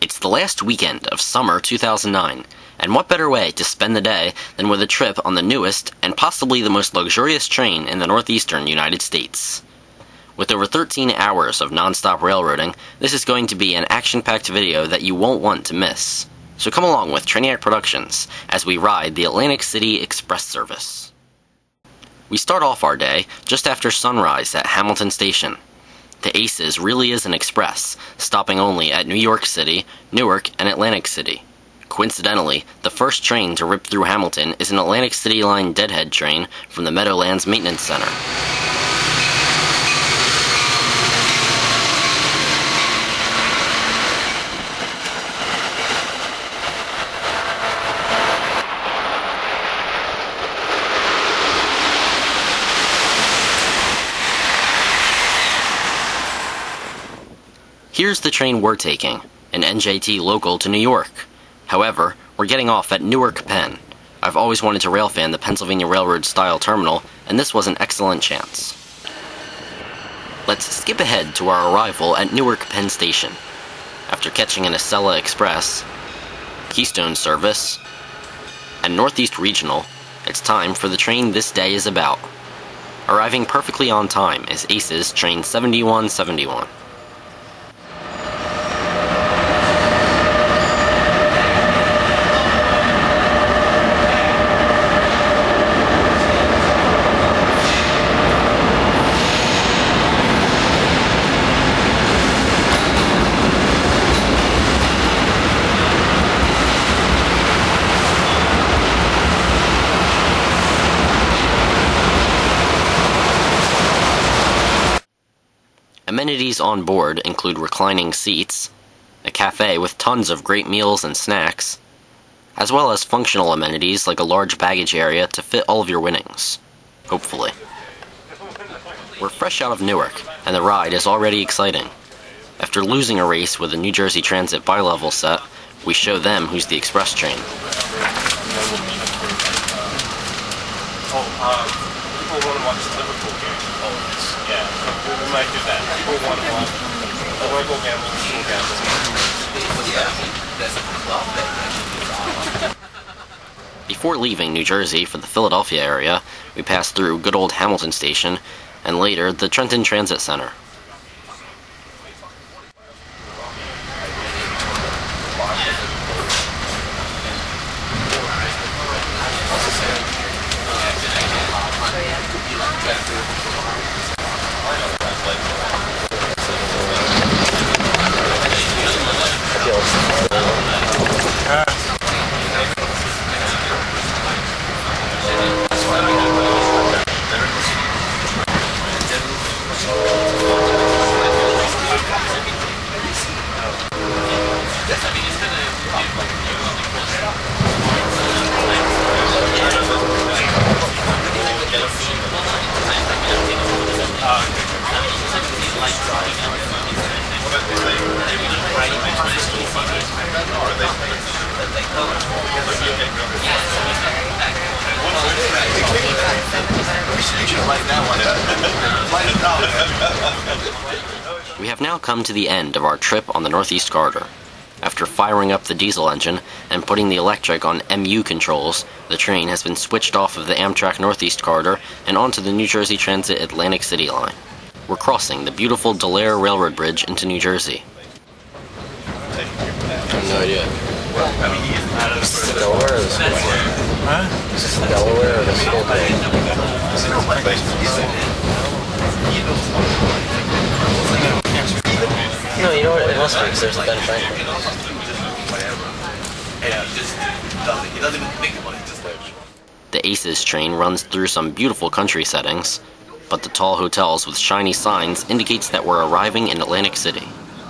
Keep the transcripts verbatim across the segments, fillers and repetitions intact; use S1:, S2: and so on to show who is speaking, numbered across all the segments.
S1: It's the last weekend of summer two thousand nine, and what better way to spend the day than with a trip on the newest and possibly the most luxurious train in the northeastern United States. With over thirteen hours of non-stop railroading, this is going to be an action-packed video that you won't want to miss. So come along with Trainiac Productions as we ride the Atlantic City Express service. We start off our day just after sunrise at Hamilton Station. The Aces really is an express, stopping only at New York City, Newark, and Atlantic City. Coincidentally, the first train to rip through Hamilton is an Atlantic City Line deadhead train from the Meadowlands Maintenance Center. Here's the train we're taking, an N J T local to New York. However, we're getting off at Newark, Penn. I've always wanted to railfan the Pennsylvania Railroad-style terminal, and this was an excellent chance. Let's skip ahead to our arrival at Newark Penn Station. After catching an Acela Express, Keystone Service, and Northeast Regional, it's time for the train this day is about. Arriving perfectly on time is Aces Train seventy-one seventy-one. Amenities on board include reclining seats, a cafe with tons of great meals and snacks, as well as functional amenities like a large baggage area to fit all of your winnings. Hopefully. We're fresh out of Newark, and the ride is already exciting. After losing a race with a New Jersey Transit bi-level set, we show them who's the express train.
S2: Oh, uh, people want to watch the Liverpool game. Oh, yeah, so we might do that. People want to watch. I want to go gamble. Go gamble.
S1: Before leaving New Jersey for the Philadelphia area, we pass through good old Hamilton Station, and later the Trenton Transit Center. We have now come to the end of our trip on the Northeast Corridor. After firing up the diesel engine and putting the electric on M U controls, the train has been switched off of the Amtrak Northeast Corridor and onto the New Jersey Transit Atlantic City line. We're crossing the beautiful Delaware Railroad Bridge into New Jersey.
S3: I have no idea. Is this Delaware or the school thing? Huh? Is this Delaware or the school thing? No, you know what? It must be because there's a Ben Franklin.
S1: The Aces train runs through some beautiful country settings, but the tall hotels with shiny signs indicates that we're arriving in Atlantic City.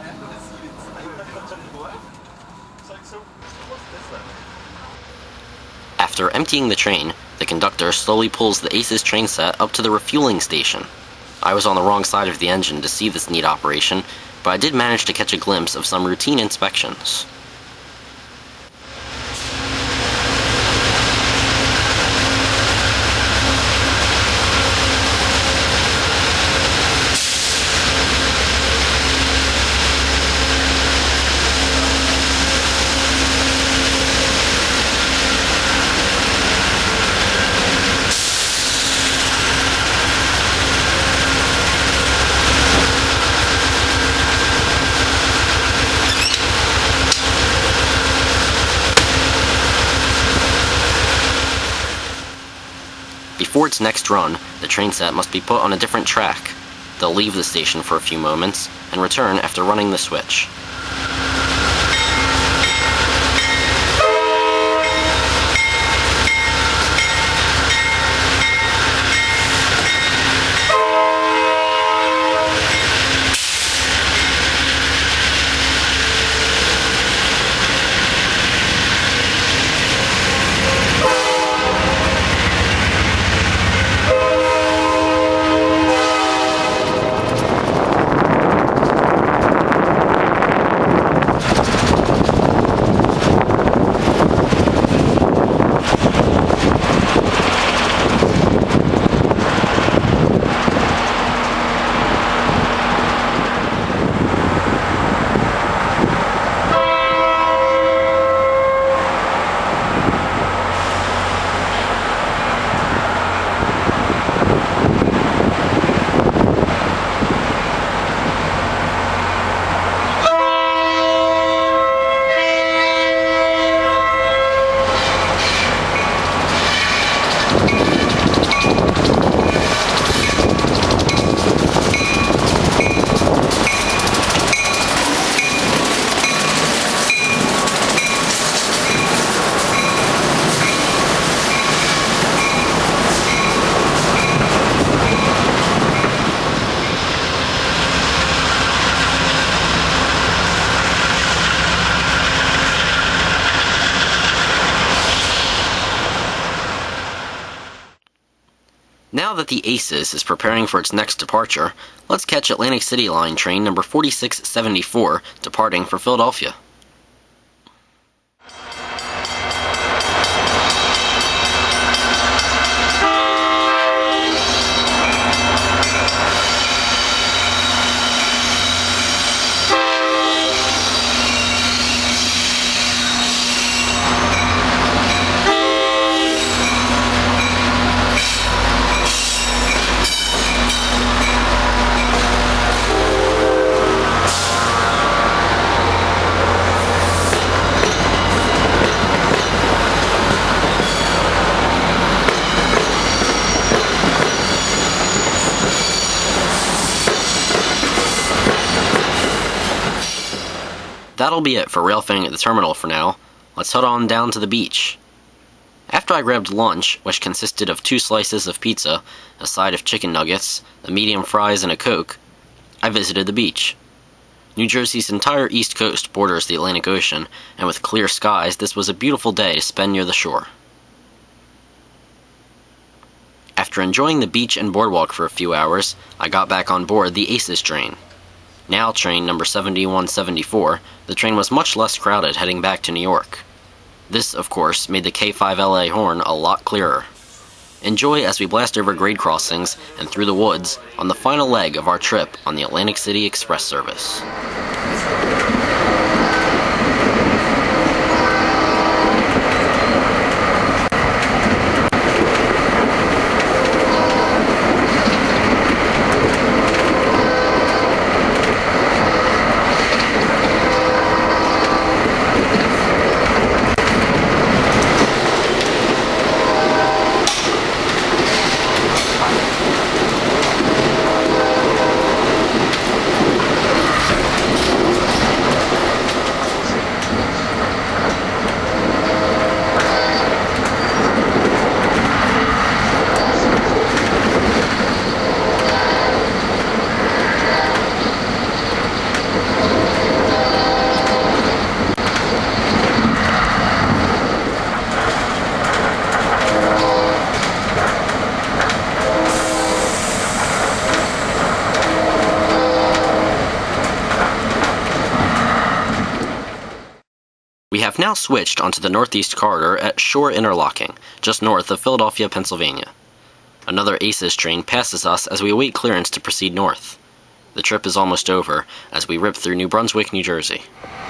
S1: After emptying the train, the conductor slowly pulls the Aces train set up to the refueling station. I was on the wrong side of the engine to see this neat operation, but I did manage to catch a glimpse of some routine inspections. before its next run, the train set must be put on a different track. They'll leave the station for a few moments, and return after running the switch. Now that the ACES is preparing for its next departure, let's catch Atlantic City Line train number forty-six seventy-four departing for Philadelphia. That'll be it for railfang at the terminal for now. Let's head on down to the beach. After I grabbed lunch, which consisted of two slices of pizza, a side of chicken nuggets, a medium fries, and a Coke, I visited the beach. New Jersey's entire east coast borders the Atlantic Ocean, and with clear skies, this was a beautiful day to spend near the shore. After enjoying the beach and boardwalk for a few hours, I got back on board the ACES train. Now train number seventy-one seventy-four, the train was much less crowded heading back to New York. This, of course, made the K five L A horn a lot clearer. Enjoy as we blast over grade crossings and through the woods on the final leg of our trip on the Atlantic City Express service. We have now switched onto the Northeast Corridor at Shore Interlocking, just north of Philadelphia, Pennsylvania. Another ACES train passes us as we await clearance to proceed north. The trip is almost over as we rip through New Brunswick, New Jersey.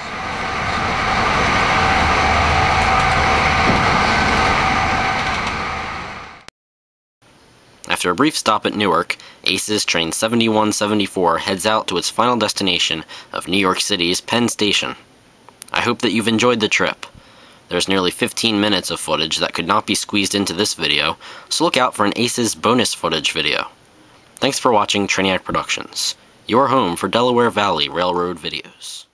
S1: After a brief stop at Newark, ACES train seventy-one seventy-four heads out to its final destination of New York City's Penn Station. I hope that you've enjoyed the trip. There's nearly fifteen minutes of footage that could not be squeezed into this video, so look out for an Aces bonus footage video. Thanks for watching Trainiac Productions, your home for Delaware Valley Railroad videos.